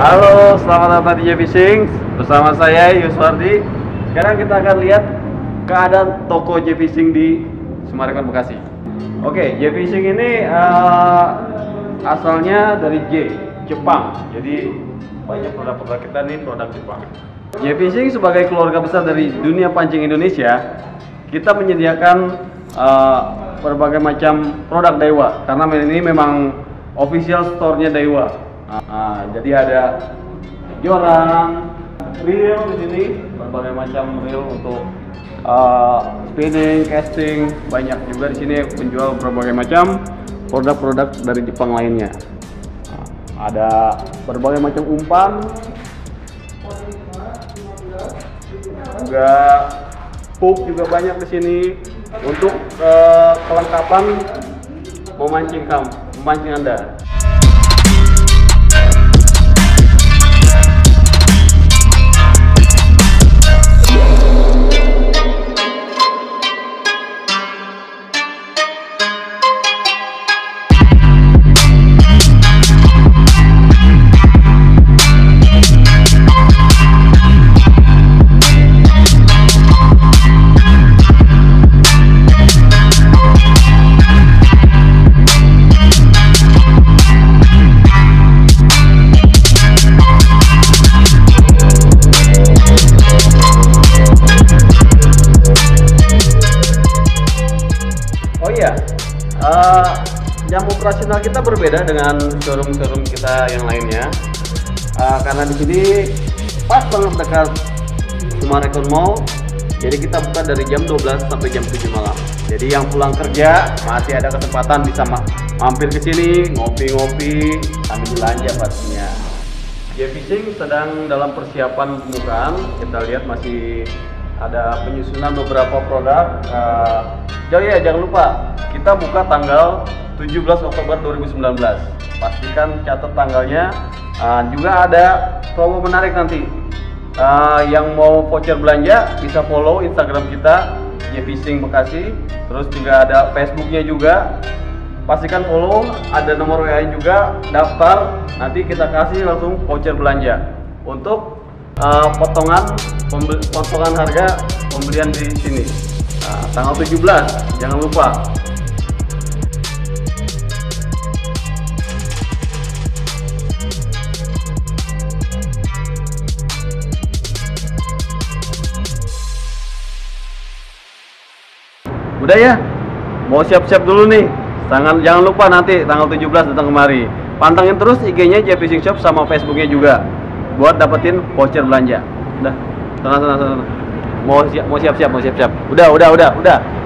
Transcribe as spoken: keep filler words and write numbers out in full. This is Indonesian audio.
Halo, selamat datang di J-Fishing bersama saya Yuswardi. Sekarang kita akan lihat keadaan toko J-Fishing di Summarecon Bekasi. Oke, J-Fishing ini uh, asalnya dari J, Jepang. Jadi banyak produk-produk kita nih produk Jepang. J-Fishing sebagai keluarga besar dari dunia pancing Indonesia, kita menyediakan uh, berbagai macam produk Daiwa karena ini memang official store-nya Daiwa. Nah, jadi ada joran, reel di sini, berbagai macam reel untuk uh, spinning, casting, banyak juga di sini menjual berbagai macam produk-produk dari Jepang lainnya. Nah, ada berbagai macam umpan, juga hook juga banyak di sini untuk uh, kelengkapan memancing kamu, memancing Anda. Uh, jam operasional kita berbeda dengan showroom-showroom kita yang lainnya, uh, karena di sini pas banget dekat Summarecon Mall. Jadi kita buka dari jam dua belas sampai jam tujuh malam. Jadi yang pulang kerja masih ada kesempatan bisa ma mampir ke sini ngopi-ngopi sambil belanja pastinya. J-Fishing sedang dalam persiapan pembukaan. Kita lihat masih ada penyusunan beberapa produk. Uh, jadi ya jangan lupa kita buka tanggal tujuh belas Oktober dua ribu sembilan belas. Pastikan catat tanggalnya. Uh, juga ada promo menarik nanti. Uh, yang mau voucher belanja bisa follow Instagram kita J-Fishing Bekasi. Terus juga ada Facebooknya juga. Pastikan follow. Ada nomor W A juga. Daftar. Nanti kita kasih langsung voucher belanja untuk uh, potongan potongan harga pembelian di sini. Nah, tanggal tujuh belas, jangan lupa. Udah ya, mau siap-siap dulu nih. Jangan jangan lupa nanti tanggal tujuh belas datang kemari. Pantengin terus I G-nya J-Fishing Shop sama Facebook-nya juga buat dapetin voucher belanja. Udah, sana sana sana. Mau siap mau siap-siap, mau siap-siap. Udah, udah, udah, udah.